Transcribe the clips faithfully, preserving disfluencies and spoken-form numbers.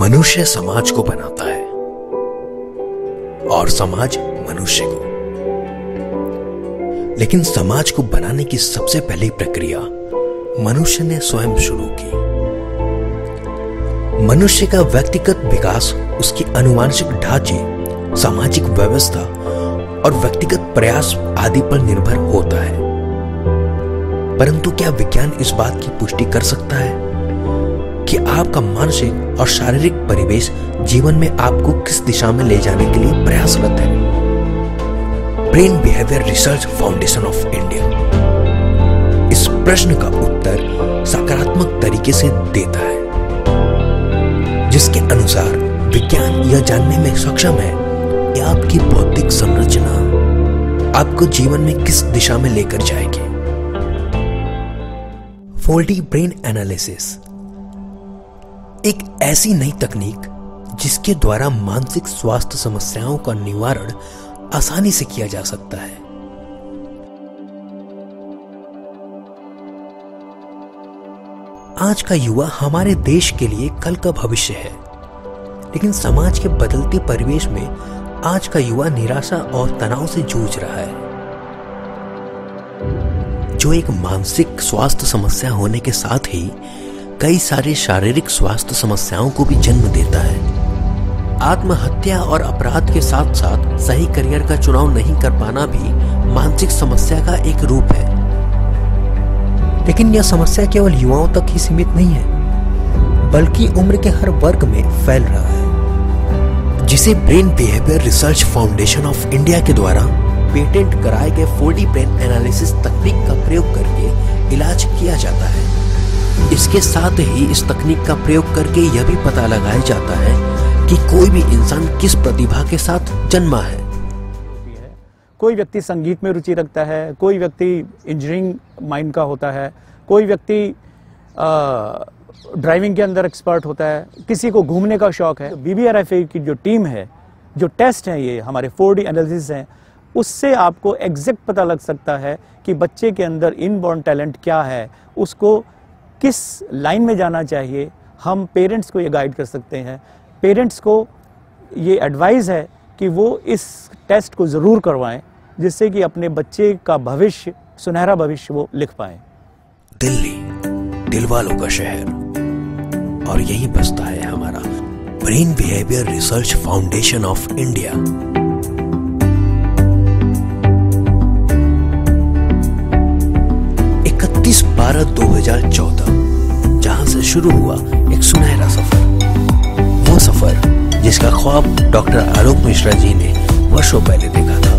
मनुष्य समाज को बनाता है और समाज मनुष्य को। लेकिन समाज को बनाने की सबसे पहली प्रक्रिया मनुष्य ने स्वयं शुरू की। मनुष्य का व्यक्तिगत विकास उसकी आनुवंशिक ढांचे, सामाजिक व्यवस्था और व्यक्तिगत प्रयास आदि पर निर्भर होता है। परंतु क्या विज्ञान इस बात की पुष्टि कर सकता है कि आपका मानसिक और शारीरिक परिवेश जीवन में आपको किस दिशा में ले जाने के लिए प्रयासरत है? Brain behaviour research foundation of India इस प्रश्न का उत्तर सकारात्मक तरीके से देता है, जिसके अनुसार विज्ञान यह जानने में सक्षम है कि आपकी बौद्धिक संरचना आपको जीवन में किस दिशा में लेकर जाएगी। फोल्डी ब्रेन एनालिसिस एक ऐसी नई तकनीक जिसके द्वारा मानसिक स्वास्थ्य समस्याओं का निवारण आसानी से किया जा सकता है। आज का युवा हमारे देश के लिए कल का भविष्य है, लेकिन समाज के बदलते परिवेश में आज का युवा निराशा और तनाव से जूझ रहा है, जो एक मानसिक स्वास्थ्य समस्या होने के साथ ही कई सारी शारीरिक स्वास्थ्य समस्याओं को भी जन्म देता है। आत्महत्या और अपराध के साथ साथ सही करियर का चुनाव नहीं कर पाना भी मानसिक समस्या का एक रूप है। लेकिन यह समस्या केवल युवाओं तक ही सीमित नहीं है, बल्कि उम्र के हर वर्ग में फैल रहा है, जिसे brain behaviour research foundation of India के द्वारा पेटेंट कराए गए फोल्डी ब्रेन एनालिसिस तकनीक का प्रयोग करके इलाज किया जाता है। इसके साथ ही इस तकनीक का प्रयोग करके यह भी पता लगाया जाता है कि कोई भी इंसान किस प्रतिभा के साथ जन्मा है। कोई व्यक्ति संगीत में रुचि रखता है, कोई व्यक्ति इंजीनियरिंग माइंड का होता है, कोई व्यक्ति ड्राइविंग के अंदर एक्सपर्ट होता है, किसी को घूमने का शौक है। B B R F I की जो टीम है, जो टेस्ट हैं, ये हमारे फोर डी एनालिसिस हैं, उससे आपको एग्जैक्ट पता लग सकता है कि बच्चे के अंदर इनबॉर्न टैलेंट क्या है, उसको किस लाइन में जाना चाहिए। हम पेरेंट्स को ये गाइड कर सकते हैं। पेरेंट्स को ये एडवाइस है कि वो इस टेस्ट को ज़रूर करवाएं, जिससे कि अपने बच्चे का भविष्य, सुनहरा भविष्य वो लिख पाएं। दिल्ली दिलवालों का शहर, और यही बसता है हमारा brain behaviour research foundation of India. इकतीस बारह दो हजार चौदह जहां से शुरू हुआ एक सुनहरा सफर, वो सफर जिसका ख्वाब डॉक्टर आलोक मिश्रा जी ने वर्षों पहले देखा था।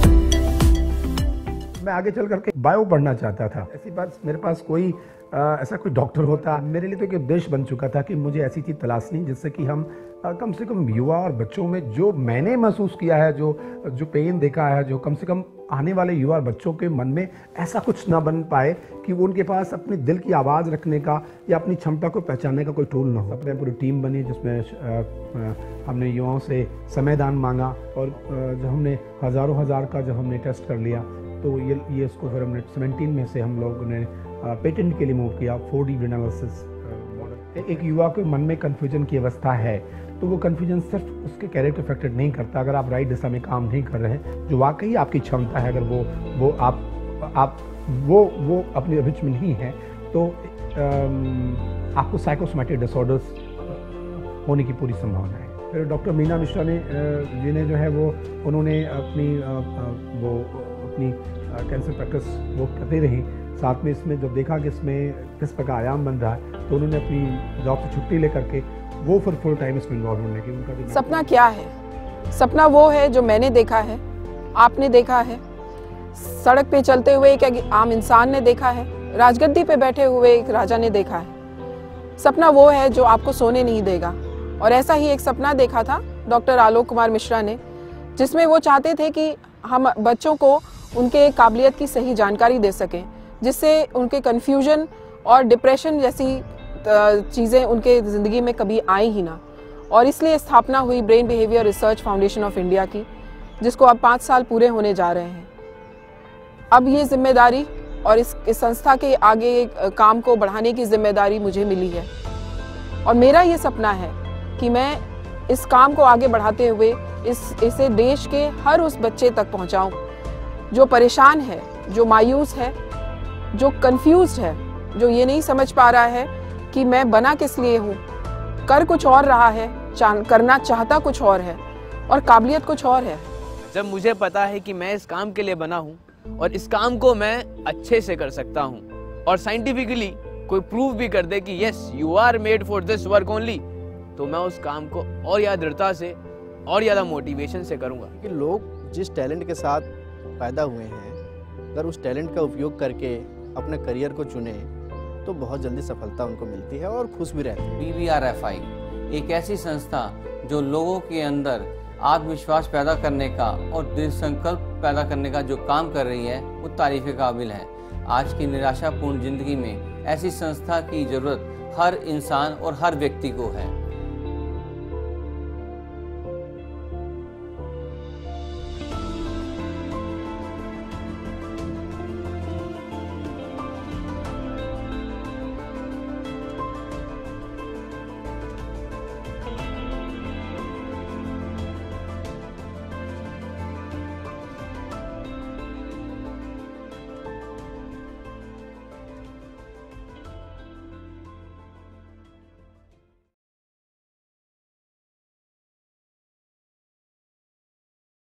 मैं आगे चल करके बायो पढ़ना चाहता था। ऐसी बात, मेरे पास कोई आ, ऐसा कोई डॉक्टर होता, मेरे लिए तो एक उद्देश्य बन चुका था कि मुझे ऐसी चीज़ तलाशनी जिससे कि हम आ, कम से कम युवा और बच्चों में जो मैंने महसूस किया है, जो जो पेन देखा है, जो कम से कम आने वाले युवा और बच्चों के मन में ऐसा कुछ ना बन पाए कि वो उनके पास अपने दिल की आवाज़ रखने का या अपनी क्षमता को पहचानने का कोई टूल ना हो। अपने पूरी टीम बनी जिसमें आ, आ, हमने युवाओं से समय दान मांगा, और जब हमने हज़ारों हज़ार का जब हमने टेस्ट कर लिया तो ये ये इसको फिर हमने सेवेंटीन में से हम लोगों ने पेटेंट के लिए मूव किया, फोर डी एनालिसिस मॉडल। एक युवा के मन में कन्फ्यूजन की अवस्था है, तो वो कन्फ्यूजन सिर्फ उसके कैरियर को अफेक्टेड नहीं करता। अगर आप राइट दिशा में काम नहीं कर रहे हैं, जो वाकई आपकी क्षमता है, अगर वो वो आप आप वो वो अपनी रुचि में नहीं है, तो आम, आपको साइकोसोमैटिक डिसऑर्डर्स होने की पूरी संभावना है। फिर डॉक्टर मीना मिश्रा ने जी ने जो है वो उन्होंने अपनी वो अपनी कैंसर प्रैक्टिस वो करते रही। साथ में इसमें जब देखा कि इसमें किस प्रकार आयाम बन रहा है, तो उन्होंने अपनी जॉब से छुट्टी लेकर के वो फिर फुल टाइम इसमें इन्वॉल्व होने की। उनका सपना क्या है? सपना वो है जो मैंने देखा है, आपने देखा है, सड़क पे चलते हुए एक आम इंसान ने देखा है, राजगद्दी पे बैठे हुए एक राजा ने देखा है। सपना वो है जो आपको सोने नहीं देगा। और ऐसा ही एक सपना देखा था डॉक्टर आलोक कुमार मिश्रा ने, जिसमें वो चाहते थे कि हम बच्चों को उनके काबिलियत की सही जानकारी दे सकें, जिससे उनके कन्फ्यूजन और डिप्रेशन जैसी चीज़ें उनके ज़िंदगी में कभी आई ही ना। और इसलिए स्थापना हुई brain behaviour research foundation of India की, जिसको अब पाँच साल पूरे होने जा रहे हैं। अब ये जिम्मेदारी और इस, इस संस्था के आगे काम को बढ़ाने की जिम्मेदारी मुझे मिली है। और मेरा ये सपना है कि मैं इस काम को आगे बढ़ाते हुए इस इसे देश के हर उस बच्चे तक पहुंचाऊं जो परेशान है, जो मायूस है, जो कंफ्यूज्ड है, जो ये नहीं समझ पा रहा है कि मैं बना किस लिए हूँ, कर कुछ और रहा है, करना चाहता कुछ और है और काबिलियत कुछ और है। जब मुझे पता है कि मैं इस काम के लिए बना हूँ और इस काम को मैं अच्छे से कर सकता हूँ और साइंटिफिकली कोई प्रूव भी कर दे कि yes you are made for this work only, तो मैं उस काम को और ज़्यादा दृढ़ता से और ज़्यादा मोटिवेशन से करूँगा। कि लोग जिस टैलेंट के साथ पैदा हुए हैं, अगर उस टैलेंट का उपयोग करके अपने करियर को चुने तो बहुत जल्दी सफलता उनको मिलती है और खुश भी रहते हैं। B B R F I एक ऐसी संस्था जो लोगों के अंदर आत्मविश्वास पैदा करने का और दृढ़ संकल्प पैदा करने का जो काम कर रही है वो तारीफ के काबिल है। आज की निराशापूर्ण जिंदगी में ऐसी संस्था की ज़रूरत हर इंसान और हर व्यक्ति को है।